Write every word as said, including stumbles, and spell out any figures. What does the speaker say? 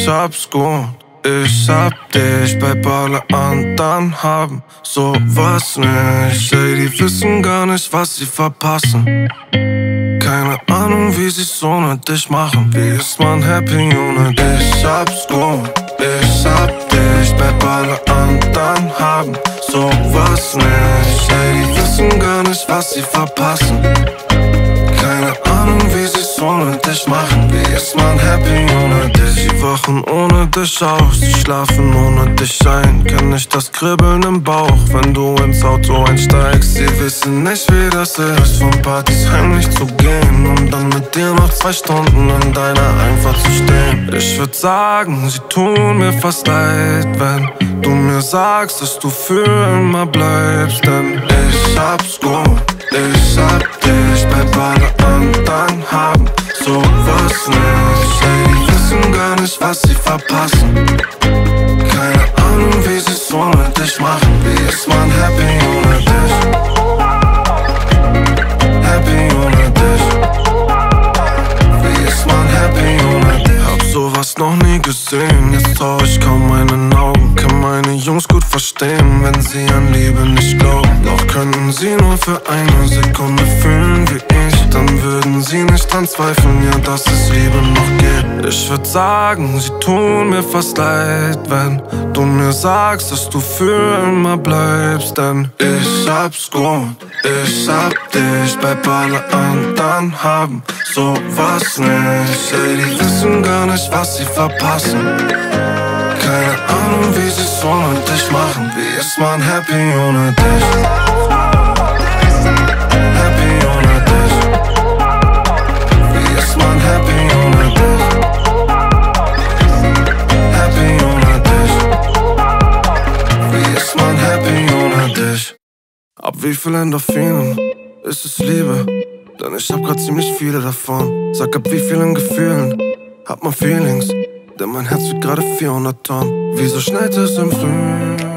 Ich hab's gut, ich hab dich, bleib alle anderen haben sowas nicht. Ey, die wissen gar nicht, was sie verpassen. Keine Ahnung, wie sie's ohne dich machen. Wie ist man happy ohne dich? Ich hab's gut, ich hab dich, bleib alle anderen haben sowas nicht. Ey, die wissen gar nicht, was sie verpassen. Keine Ahnung, wie sie's ohne dich machen. Wie ist man happy ohne dich? Sie wachen ohne dich auf, sie schlafen ohne dich ein. Kenn nicht das Kribbeln im Bauch, wenn du ins Auto einsteigst. Sie wissen nicht, wie das ist, von Partys heimlich zu gehen und dann mit dir noch zwei Stunden in deiner Einfahrt zu stehen. Ich würd sagen, sie tun mir fast leid, wenn du mir sagst, dass du für immer bleibst. Denn ich hab's gut, ich hab dich, bleib alle anderen haben sowas nicht. Ey, die wissen gar nicht, was sie verpassen. Keine Ahnung, wie sie's ohne dich machen. Wie ist man happy ohne dich? Happy ohne dich. Wie ist man happy ohne dich? Hab sowas noch nie gesehen, jetzt trau ich kaum meinen Augen. Kann meine Jungs gut verstehen, wenn sie an Liebe nicht glauben. Doch könnten sie nur für eine Sekunde fühlen wie ich, dann würden sie nicht dran zweifeln, ja, dass es Liebe noch gibt. Ich würd sagen, sie tun mir fast leid, wenn du mir sagst, dass du für immer bleibst. Denn ich hab's gut, ich hab dich, bleib alle anderen haben sowas nicht. Ey, die wissen gar nicht, was sie verpassen. Keine Ahnung, wie sie's ohne dich machen. Wie ist man happy ohne dich? Happy ohne dich. Wie ist man happy ohne dich? Happy ohne dich. Wie ist man happy ohne dich? Ab wie viel Endorphinen ist es Liebe? Denn ich hab grad ziemlich viele davon. Sag, ab wie vielen Gefühlen hat man Feelings? Denn mein Herz wiegt gerade vierhundert Tonnen. Wieso schneit es im Frühling?